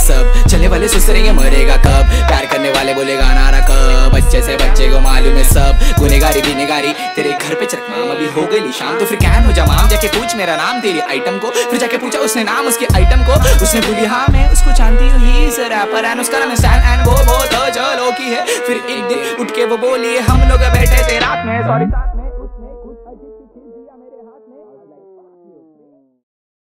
सब। चलने वाले सुस्त रहेंगे मरेगा कब, प्यार करने वाले बोलेगा नारा कब। बच्चे से बच्चे को मालूम है सब, गुनेगारी बिनेगारी तेरे घर पे चकमाम। अभी हो गई शाम तो फिर कैन हो जा माम, जाके पूछ मेरा नाम तेरी आइटम को। फिर जाके पूछा उसने नाम उसके आइटम को, उसने बोली हाँ मैं उसको जानती हूँ, he is a rapper and उसका नाम है सैन एंड वो बहुत चलो की है। फिर एक दिन उठ के वो बोली हम लोग बैठे थे रात में, सॉरी